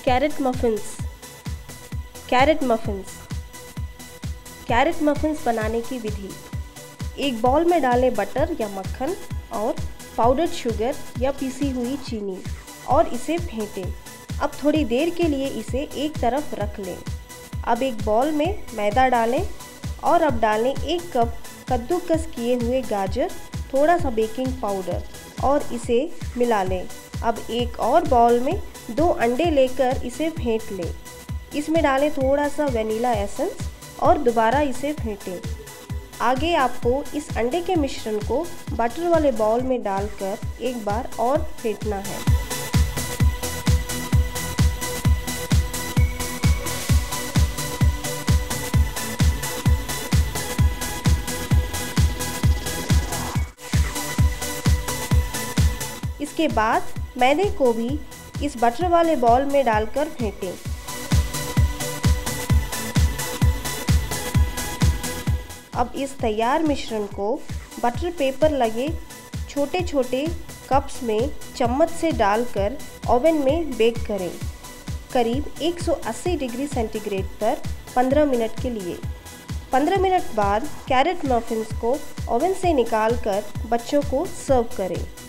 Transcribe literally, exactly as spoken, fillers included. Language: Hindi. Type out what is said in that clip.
Carat muffins. Carrot muffins carrot muffins बनाने की विधि। एक बाउल में डालें बटर या मक्खन और पाउडर्ड शुगर या पिसी हुई चीनी और इसे फेंटें। अब थोड़ी देर के लिए इसे एक तरफ रख लें। अब एक बाउल में मैदा डालें और अब डालें एक कप कद्दूकस किए हुए गाजर, थोड़ा सा बेकिंग पाउडर और इसे मिला लें। अब एक और बाउल में दो अंडे लेकर इसे फेंट लें। इसमें डालें थोड़ा सा वनीला एसेंस और दोबारा इसे फेंटें। आगे आपको इस अंडे के मिश्रण को बटर वाले बाउल में डालकर एक बार और फेंटना है। इसके बाद मैदे को भी इस बटर वाले बाउल में डालकर फेंटें। अब इस तैयार मिश्रण को बटर पेपर लगे छोटे छोटे कप्स में चम्मच से डालकर ओवन में बेक करें, करीब एक सौ अस्सी डिग्री सेंटीग्रेड पर पंद्रह मिनट के लिए। पंद्रह मिनट बाद कैरेट मफिन्स को ओवन से निकालकर बच्चों को सर्व करें।